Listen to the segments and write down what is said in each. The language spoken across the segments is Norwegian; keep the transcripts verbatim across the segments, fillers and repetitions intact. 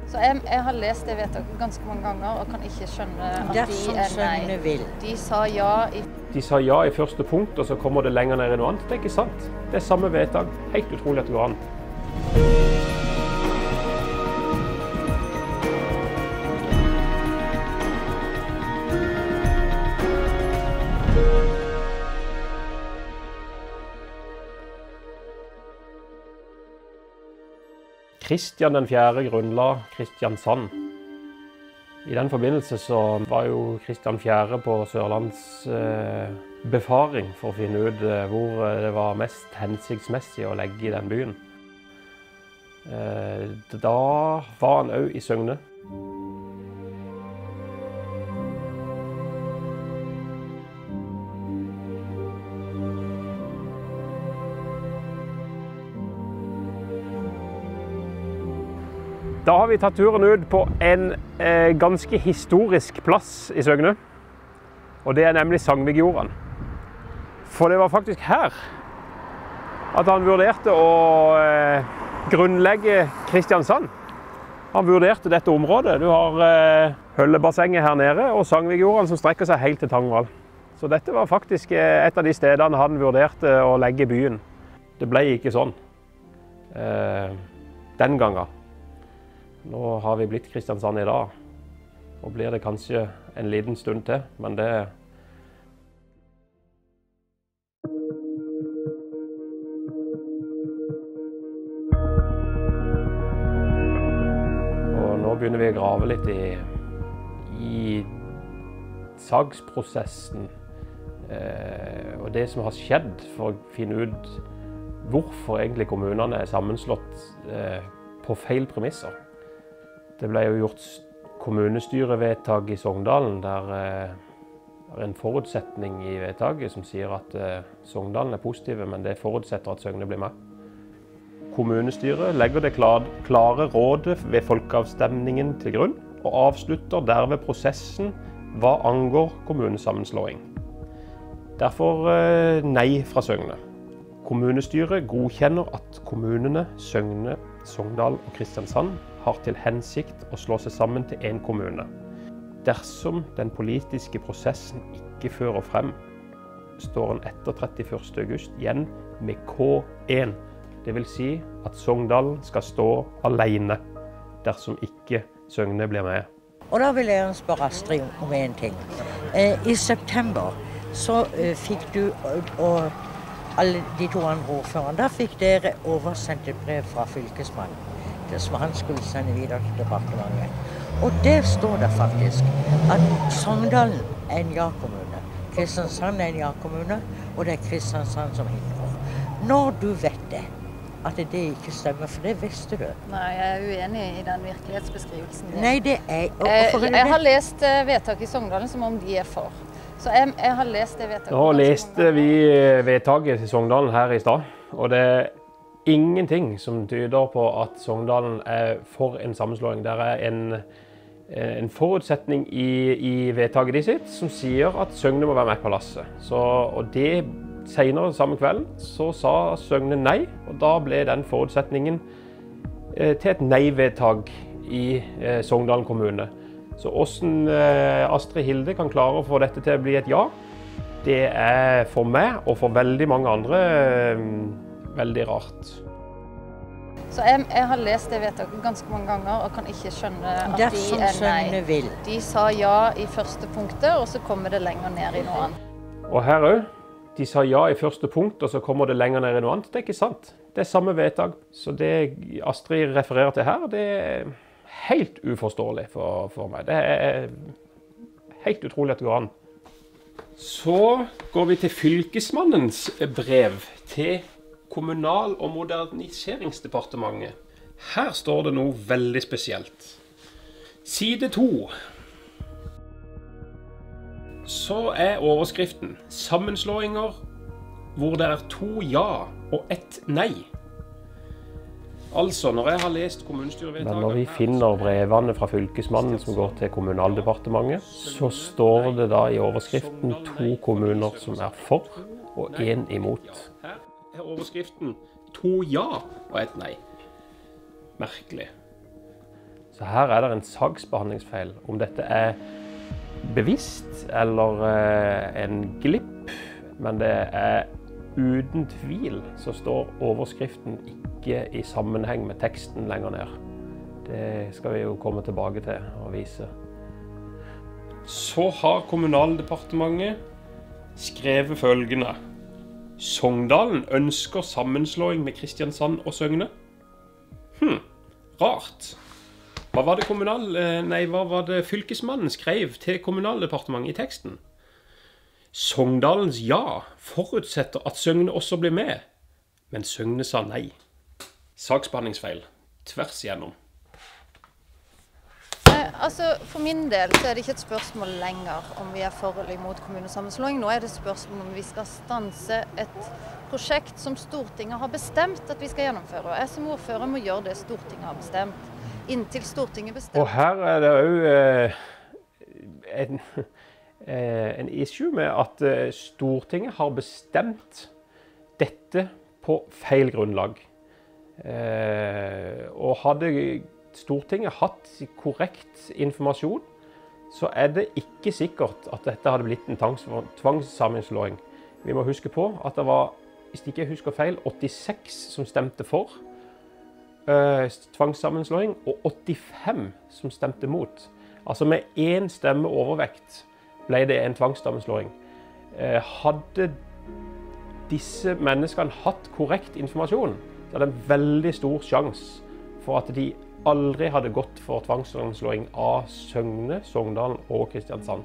Så jeg, jeg har lest det vedtaket ganske mange ganger og kan ikke skjønne at Dersom de er nei. Søgne vil. De sa ja i... De sa ja i første punkt, og så kommer det lenger ned i noe annet. Det er ikke sant. Det er samme vedtak. Helt utrolig at det går an. Kristian den fjerde grunnla Kristiansand. I den forbindelse så var jo Kristian den fjerde på Sørlands eh, befaring for å finne ut eh, hvor det var mest hensiktsmessig å legge i den byen. Eh, da var han også i Søgne. Da har vi tatt turen ut på en eh, ganske historisk plass i Søgne. Og det er nemlig Sangvigjordene. For det var faktisk her at han vurderte å eh, grunnlegge Kristiansand. Han vurderte dette området. Du har eh, Høllebassenget her nede og Sangvigjordene som strekker seg helt til Tangvall. Så dette var faktisk eh, et av de stedene han vurderte å legge byen. Det ble ikke sånn eh, den gangen. Nå har vi blitt Kristiansand i dag, og blir det kanskje en liten stund til, men det... Og nå begynner vi å grave litt i, i saksprosessen, eh, og det som har skjedd for å finne ut hvorfor egentlig kommunene er sammenslått eh, på feil premisser. Det ble jo gjort kommunestyrevedtak i Sogndalen, der eh, er en forutsetning i vedtaket som sier at eh, Sogndalen er positive, men det forutsetter at Søgne blir med. Kommunestyret legger det klare, klare rådet ved folkeavstemningen til grunn, og avslutter derved prosessen hva angår kommunesammenslåing. Derfor eh, nei fra Søgne. Kommunestyret godkjenner at kommunene Søgne, Sogndal og Kristiansand har til hensikt å slå seg sammen til en kommune. Dersom den politiske prosessen ikke fører frem, står en etter trettiførste august igjen med K én. Det vil si at Sogndal skal stå alene dersom ikke Søgne blir med. Og da vil jeg spørre Astrid om en ting. Eh, I september så eh, fikk du og, og alle de to andre ordførerne, da fikk dere oversendt et brev fra fylkesmannen. Det som han skulle sende videre til departementet. Og der står det faktisk at Sogndalen er en ja-kommune, Kristiansand er en ja-kommune, og det er Kristiansand som hindrer. Når du vet det, at det ikke stemmer, for det visste du. Nei, jeg er uenig i den virkelighetsbeskrivelsen. Nei, det er... Og, jeg, og jeg har lest vedtaket i Sogndalen som om de er for. Så jeg, jeg har lest det vedtaket. Nå leste vi vedtaket i Sogndalen her i stad, og det er ingenting som tyder på at Sogndalen er for en sammenslåing. Det er en, en forutsetning i, i vedtaket de sitt som sier at Søgne må være med på lasset. Så, og det senere samme kveld så sa Søgne nei, og da ble den forutsetningen eh, til et nei-vedtak i eh, Sogndalen kommune. Så hvordan eh, Astrid Hilde kan klare å få dette til å bli et ja, det er for meg og for veldig mange andre eh, veldig rart. Så jeg, jeg har lest det vedtaket ganske mange ganger og kan ikke skjønne at Dersom de er Søgne vil. nei. De sa ja i første punktet, og så kommer det lenger ned i noe annet. Og her også, de sa ja i første punkt, og så kommer det lenger ned i noe annet. Det er ikke sant. Det er samme vedtak. Så det Astrid refererer til her, det er helt uforståelig for, for meg. Det er helt utrolig at det går an. Så går vi til fylkesmannens brev til Kommunal- og moderniseringsdepartementet. Her står det noe veldig spesielt. Side to. Så er overskriften sammenslåinger hvor det er to ja og ett nei. Altså, når jeg har lest kommunestyrevedtaket... Men når vi finner brevene fra fylkesmannen som går til Kommunaldepartementet, så står det da i overskriften to kommuner som er for og en imot. Her er overskriften to ja og ett nei. Merkelig. Så her er det en saksbehandlingsfeil. Om dette er bevisst eller eh, en glipp, men det er uten tvil så står overskriften ikke i sammenheng med teksten lenger ned. Det skal vi jo komme tilbake til og vise. Så har Kommunaldepartementet skrevet følgende. Sogndalen ønsker sammenslåing med Kristiansand og Søgne. Hm, rart. Hva var det, kommunal, nei, hva var det fylkesmannen skrev til Kommunaldepartementet i teksten? Sogndalens ja forutsetter at Søgne også blir med, men Søgne sa nei. Saksbehandlingsfeil, tvers igjennom. Eh, altså, for min del så er det ikke et spørsmål lenger om vi er for eller imot kommunesammenslåing. Nå er det et spørsmål om vi skal stanse et prosjekt som Stortinget har bestemt at vi skal gjennomføre. Og jeg som ordfører må gjøre det Stortinget har bestemt, inntil Stortinget bestemmer. Og her er det jo eh, en, eh, en issue med at eh, Stortinget har bestemt dette på feil grunnlag. Eh, og hadde Stortinget hatt korrekt informasjon, så er det ikke sikkert at dette hadde blitt en tvangssammenslåing. Vi må huske på at det var, hvis jeg ikke husker feil, åttiseks som stemte for eh, tvangssammenslåing, og åttifem som stemte mot. Altså med én stemme overvekt ble det en tvangssammenslåing. Eh, hadde disse menneskene hatt korrekt informasjon, så er det en veldig stor sjanse for at de aldri hadde gått for tvangssammenslåing av Søgne, Sogndalen og Kristiansand.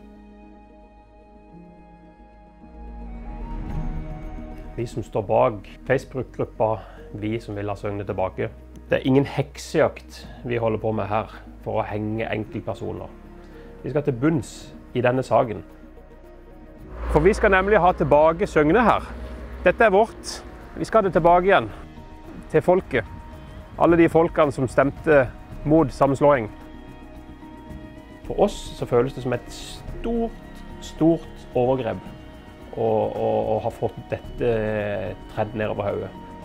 Vi som står bak Facebook-gruppa, vi som vil ha Søgne tilbake, det er ingen heksejakt vi holder på med her for å henge enkeltpersoner. Vi skal til bunns i denne saken. For vi skal nemlig ha tilbake Søgne her. Dette er vårt. Vi skal ha det tilbake igjen til folket. Alle de folkene som stemte mot sammenslåing. For oss så føles det som et stort, stort overgrep å, å, å ha fått dette tredd nedover hodet.